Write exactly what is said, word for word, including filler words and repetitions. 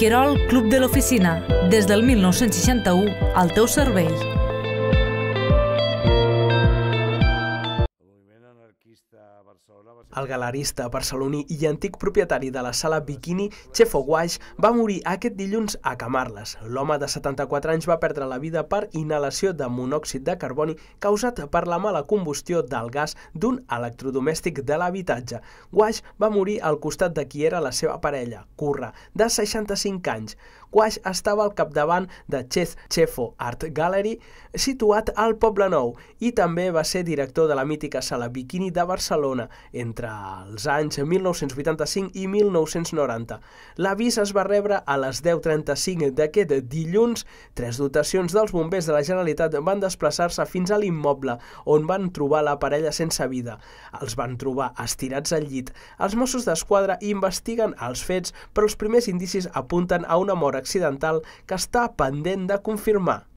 Querol Club de l'Oficina, des del mil nou-cents seixanta-u, al teu servei. El galerista barceloní i antic propietari de la sala Bikini, Chefo Guaix, va morir aquest dilluns a Camarles. L'home de setanta-quatre anys va perdre la vida per inhalació de monòxid de carboni causat per la mala combustió del gas d'un electrodomèstic de l'habitatge. Guaix va morir al costat de qui era la seva parella, Curra, de seixanta-cinc anys. Guaix estava al capdavant de Chef Chefo Art Gallery, situat al Poble Nou, i també va ser director de la mítica sala Bikini de Barcelona entre els anys mil nou-cents vuitanta-cinc i mil nou-cents noranta. L'avís es va rebre a les deu trenta-cinc d'aquest dilluns. Tres dotacions dels bombers de la Generalitat van desplaçar-se fins a l'immoble, on van trobar la parella sense vida. Els van trobar estirats al llit. Els Mossos d'Esquadra investiguen els fets, però els primers indicis apunten a una mort accidental que està pendent de confirmar.